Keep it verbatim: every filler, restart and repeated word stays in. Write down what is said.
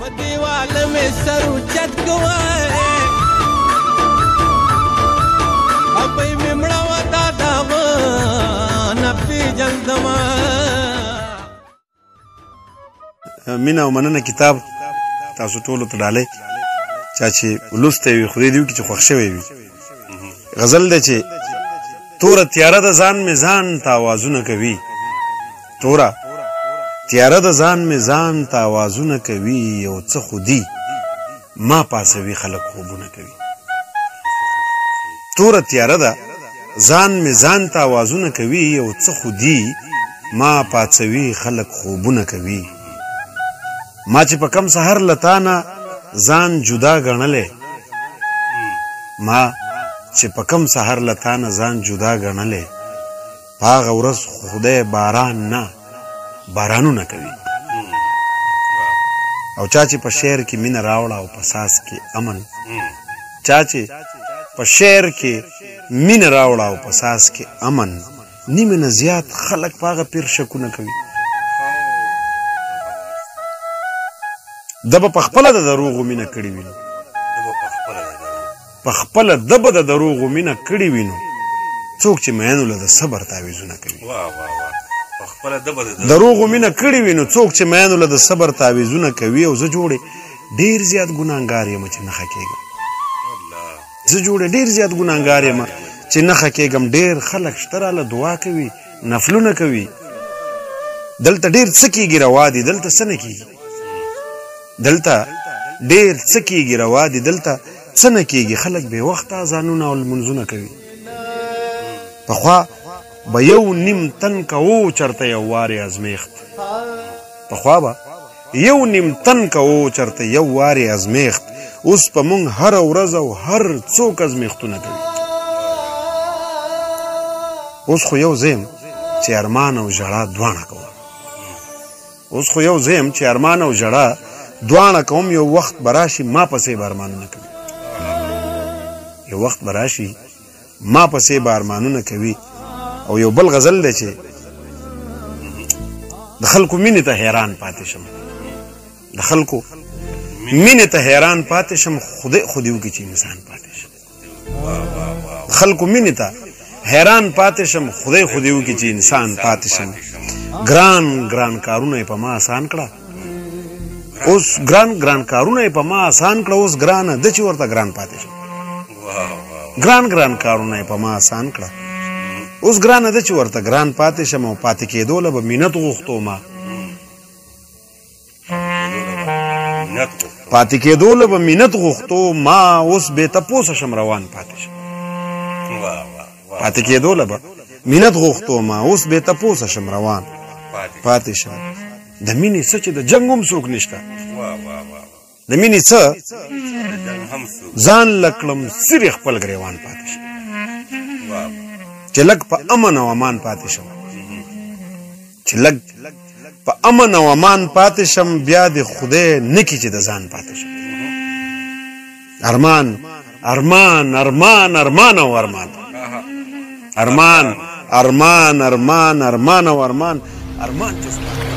په دیوال مې سر اوچت کوی ابۍ مې مړه وه دا داغه نه پېژندمه مینه او مننه کتاب تاسو ټولو ته ډالۍ چا چې لوستی وي خدای دې وکړي چې خوښ شوی وي غزل دی چې توره تیاره د ځان مې ځان ته آوازونه کوي توره تیاره د ځان مې ځان ته آوازونه کوي یو څه خو دي ما پاسوي خلک خوبونه کوي توره تیاره ده ځان مې ځان ته آوازونه کوي یو څه خو دي ما پاسوي خلک خوبونه کوي ما چې په کم سحر لتانه ځان جدا ګڼلې ما چې په کم سحر لتانه ځان جدا ګڼلې په هغه ورځ خدای باران نه بارانونه کوي او چا چې په شعر کې مینه راوړه او په ساس کې امن چا چې په شعر کې مینه راوړه او په ساس کې امن نیمه نه زیات خلک په هغه پیر شکونه کوي د به په خپله د دروغو مینه کړې وي نو په خپله د به د دروغو مینه کړې وي نو څوک چې میینو له د صبر تعویضونه کوي دروغو مینه کړې وي نو څوک چې میینو له د صبر تعویضونه کوي او زه جوړې ډېر زیات ګناهګار یم چې نښه کېږم زه جوړې ډېر زیات ګناهګار یم چې نښه کېږم ډېر خلک شته راله دعا کوي نفلونه کوي دلته ډېر څه کېږي روا دي دلته څه نه کېږي دلته ډېر څه کېږي روا دي دلته څه نه کېږي خلک بې وخته اذانونه او لمونځونه کوي پخوا به یو نیم تن کوو چرته یو وارې ازمیښت پخوا به یو نیم تن کوو چرته یو وارې ازمیښت اوس په موږ هره ورځ او هر څوک ازمیښتونه کوي اوس خو یو زه یم چې ارمان او ژړا دواړه کوم اوس خو یو زه یم چې ارمان او ژړا دواړه کوم یو وخت به راشي ما پسې به ارمانونه کوي یو وخت به راشي ما پسې به ارمانونه کوي او یو بل غزل دی چې د خلکو مینې ته حیران پاتې شم د خلکو مینې ته حیران پاتې شم خدای خو دې وکړي چې انسان پاتې شم د خلکو مینې ته حیران پاتې شم خدای خو دې وکړي چې انسان پاتې شم ګران ګران کارونه یې په ما آسان کړه اوس ګران ګران کارونه یې په ما آسان کړه اوس ګرانه ده چې ورته ګران پاتې شم ګران ګران کارونه یې په ما آسان کړه اوس ګرانه ده چې ورته ګران پاتې شم او پاتې کېدو له به مینت غوښتو ما پاتې کېدو له به مینت غوښتو ما اوس بې تپوسه شم روان پاتې شم پاتې کېدو له به مینت غوښتو ما اوس بې تپوسه شم روان پاتې شم د مینې څه چې د جنګ هم څوک نشته د مینې څه ځان لکړم سرې خپل ګریوان پاتې شم چې لږ په امن او امان پاتې شم چې لږ په امن او امان پاتې شم بیا د خدای نه کړي چې د ځان پاتې شم ارمان ارمان ارمان ارمان او ارمان ارمان ارمان ارمان ارمان او ارمان ارمان چې